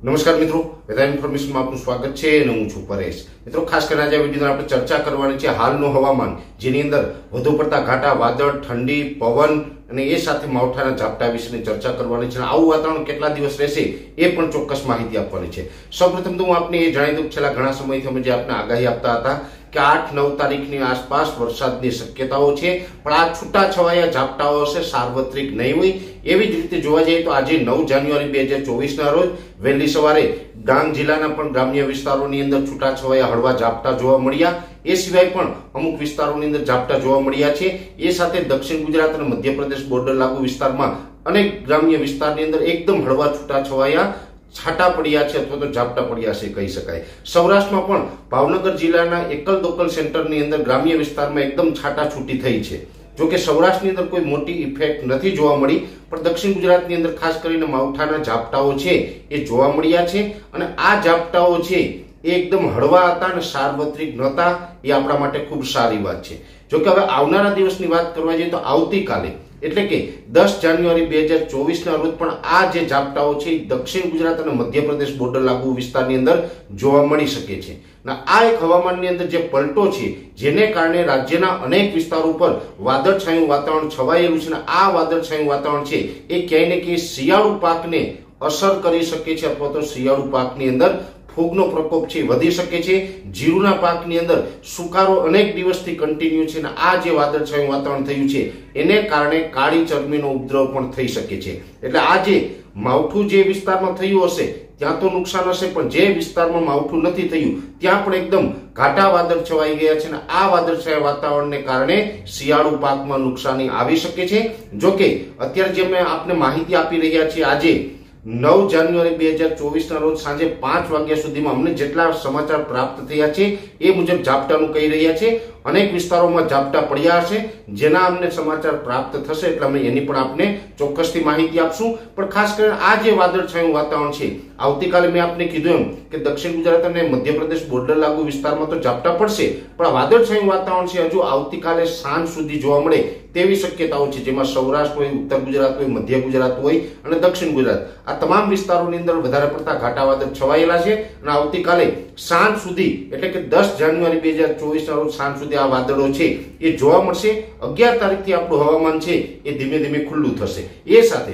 નમસ્કાર મિત્રો, વેધર ઇન્ફોર્મેશનમાં આપનું સ્વાગત છે અને હું છું પરેશ। મિત્રો, ખાસ કરીને આજે વિડીયોમાં આપણે ચર્ચા કરવાની છે હાલનું હવામાન, જેની અંદર વધુ પડતા ઘાટા વાદળ, ઠંડી, પવન અને એ સાથે માવઠાના ઝાપટા વિશેની ચર્ચા કરવાની છે। આવું વાતાવરણ કેટલા દિવસ રહેશે એ પણ ચોક્કસ માહિતી આપવાની છે। સૌપ્રથમ તો હું આપને એ જણાવી દઉં, છેલ્લા ઘણા સમયથી અમે જે આપને આગાહી આપતા હતા કે 8-9 તારીખની આસપાસ વરસાદની શક્યતાઓ છે, પણ આ છૂટાછવાયા ઝાપટાઓ હશે, સાર્વત્રિક નહીં હોય। એવી જ રીતે જોવા જઈએ તો આજે 9 જાન્યુઆરી 2024ના રોજ વહેલી સવારે ડાંગ જિલ્લાના પણ ગ્રામ્ય વિસ્તારોની અંદર છૂટાછવાયા હળવા ઝાપટા જોવા મળ્યા। એ સિવાય પણ અમુક વિસ્તારોની અંદર ઝાપટા જોવા મળ્યા છે। એ સાથે દક્ષિણ ગુજરાત અને મધ્યપ્રદેશ બોર્ડર લાગુ વિસ્તારમાં અનેક ગ્રામ્ય વિસ્તારની અંદર એકદમ હળવા છૂટાછવાયા છાટા પડ્યા છે અથવા તો ઝાપટા પડ્યા છે કહી શકાય। સૌરાષ્ટ્રમાં પણ ભાવનગર જિલ્લાના એકલ દોકલ સેન્ટરની અંદર ગ્રામ્ય વિસ્તારમાં એકદમ છાટા છૂટી થઈ છે। જો કે સૌરાષ્ટ્રની અંદર કોઈ મોટી ઇફેક્ટ નથી જોવા મળી, પણ દક્ષિણ ગુજરાતની અંદર ખાસ કરીને માવઠાના ઝાપટાઓ છે એ જોવા મળ્યા છે અને આ ઝાપટાઓ છે એ એકદમ હળવા હતા અને સાર્વત્રિક નહોતા। એ આપણા માટે ખૂબ સારી વાત છે। જો કે હવે આવનારા દિવસની વાત કરવા જઈએ તો આવતીકાલે એટલે કે 10 જાન્યુઆરી 2024ના રોજ પણ આ જે ઝાપટાઓ છે દક્ષિણ ગુજરાત અને મધ્યપ્રદેશ બોર્ડર લાગુ વિસ્તારની અંદર જોવા મળી શકે છે। આ એક હવામાનની અંદર જે પલટો છે, જેને કારણે રાજ્યના અનેક વિસ્તારો પર વાદળછાયું વાતાવરણ છવાયેલું છે અને આ વાદળછાયું વાતાવરણ છે એ ક્યાંય ને ક્યાંય શિયાળુ પાકને અસર કરી શકે છે અથવા તો શિયાળુ પાકની અંદર ફૂગનો પ્રકોપ છે વધી શકે છે। જીરુના પાકની અંદર સુકારો અનેક દિવસથી કન્ટિન્યુ છે અને આ જે વાદળછાયું વાતાવરણ થયું છે એને કારણે કાળી ચરબીનો ઉપદ્રવ પણ થઈ શકે છે। એટલે આ જે માવઠું જે વિસ્તારમાં થયું હશે ત્યાં તો નુકસાન હશે, પણ જે વિસ્તારમાં માવઠું નથી થયું ત્યાં પણ એકદમ ઘાટા વાદળ છવાઈ ગયા છે અને આ વાદળછાયા વાતાવરણને કારણે શિયાળુ પાકમાં નુકસાની આવી શકે છે। જો કે અત્યારે જે મેં આપને માહિતી આપી રહ્યા છીએ, આજે 9 જાન્યુઆરી 2024ના રોજ સાંજે 5 વાગ્યા સુધીમાં અમને જેટલા સમાચાર પ્રાપ્ત થયા છે એ મુજબ ઝાપટાનું કહી રહ્યા છે। અનેક વિસ્તારોમાં ઝાપટા પડ્યા હશે, જેના અમને સમાચાર પ્રાપ્ત થશે એટલે અમે એની પણ આપને ચોક્કસથી માહિતી આપશું। પણ ખાસ કરીને આ જે વાદળછાયું વાતાવરણ છે, આવતીકાલે મેં આપને કીધું એમ કે દક્ષિણ ગુજરાત અને મધ્યપ્રદેશ બોર્ડર લાગુ વિસ્તારમાં તો ઝાપટા પડશે, પણ આ વાદળછાયું વાતાવરણ છે હજુ આવતીકાલે સાંજ સુધી જોવા મળે તેવી શક્યતાઓ છે, જેમાં સૌરાષ્ટ્ર હોય, ઉત્તર ગુજરાત હોય, મધ્ય ગુજરાત હોય અને દક્ષિણ ગુજરાત, આ તમામ વિસ્તારોની અંદર વધારે પડતા ઘાટા વાદળ છવાયેલા છે અને આવતીકાલે સાંજ સુધી એટલે કે 10 જાન્યુઆરી 2024ના રોજ સાંજ સુધી આ વાદળો છે એ જોવા મળશે। 11 તારીખથી આપણું હવામાન છે એ ધીમે ધીમે ખુલ્લું થશે। એ સાથે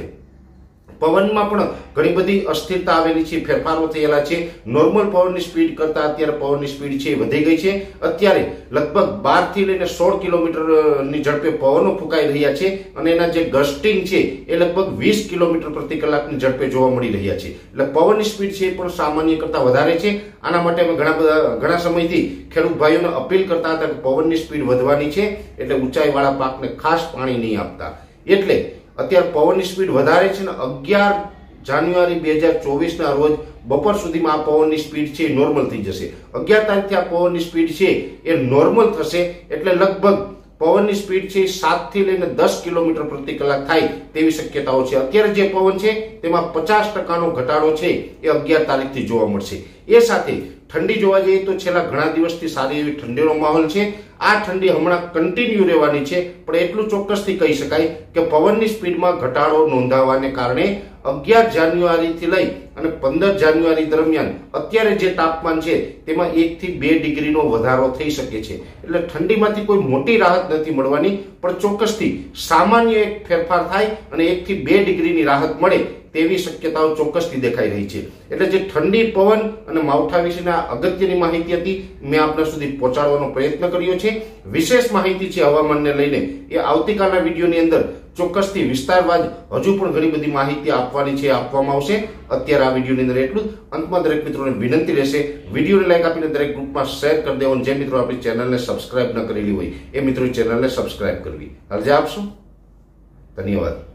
પવનમાં પણ ઘણી બધી અસ્થિરતા આવેલી છે, ફેરફારો થયેલા છે। નોર્મલ પવનની સ્પીડ કરતા અત્યારે પવનની સ્પીડ છે વધી ગઈ છે। અત્યારે લગભગ 12 થી લઈને 16 કિલોમીટરની ઝડપે પવનો ફૂંકાઈ રહ્યા છે અને એના જે ગસ્ટિંગ છે એ લગભગ 20 કિલોમીટર પ્રતિ કલાકની ઝડપે જોવા મળી રહ્યા છે। એટલે પવનની સ્પીડ છે એ પણ સામાન્ય કરતા વધારે છે। આના માટે અમે ઘણા સમયથી ખેડૂત ભાઈઓને અપીલ કરતા હતા કે પવનની સ્પીડ વધવાની છે એટલે ઊંચાઈવાળા પાકને ખાસ પાણી નહીં આપતા। એટલે અત્યારે પવનની સ્પીડ વધારે છે ને 11 જાન્યુઆરી 2024ના રોજ બપોર સુધીમાં આ પવનની સ્પીડ છે નોર્મલ થઈ જશે। 11 તારીખથી આ પવનની સ્પીડ છે એ નોર્મલ થશે એટલે લગભગ પવનની સ્પીડ છે 7 થી લઈને 10 કિલોમીટર પ્રતિ કલાક થાય તેવી શક્યતાઓ છે। અત્યારે જે પવન છે તેમાં 50% ઘટાડો છે એ 11 તારીખથી જોવા મળશે। એ સાથે ઠંડી જોવા જઈએ તો છેલ્લા ઘણા દિવસથી સારી એવી ઠંડીનો માહોલ છે। આ ઠંડી હમણાં કન્ટિન્યુ રહેવાની છે, પણ એટલું ચોક્કસથી કહી શકાય કે પવનની સ્પીડમાં ઘટાડો નોંધાવાને કારણે 11 જાન્યુઆરીથી લઈ અને 15 જાન્યુઆરી દરમિયાન અત્યારે જે તાપમાન છે તેમાં 1 થી 2 ડિગ્રીનો વધારો થઈ શકે છે। એટલે ઠંડીમાંથી કોઈ મોટી રાહત નથી મળવાની, પણ ચોક્કસથી સામાન્ય એક ફેરફાર થાય અને 1 થી 2 ડિગ્રીની રાહત મળે તેવી શક્યતાઓ ચોક્કસથી દેખાઈ રહી છે। એટલે જે ઠંડી, પવન અને માવઠા વિશેના અગત્યની માહિતી હતી મેં આપના સુધી પહોંચાડવાનો પ્રયત્ન કર્યો છે। વિશેષ માહિતી છે હવામાનને લઈને એ આવતીકાલના વિડીયોની અંદર ચોક્કસથી વિસ્તારવાદ હજુ પણ ઘણી બધી માહિતી આપવાની છે, આપવામાં આવશે। અત્યારે આ વિડીયોની અંદર એટલું જ। અંતમાં દરેક મિત્રોને વિનંતી રહેશે, વિડીયોને લાઈક આપીને દરેક ગ્રુપમાં શેર કરી દેવાનું। જે મિત્રો આપણી ચેનલને સબસ્ક્રાઇબ ન કરેલી હોય એ મિત્રો ચેનલને સબસ્ક્રાઇબ કરવી। અરજી આપશો। ધન્યવાદ।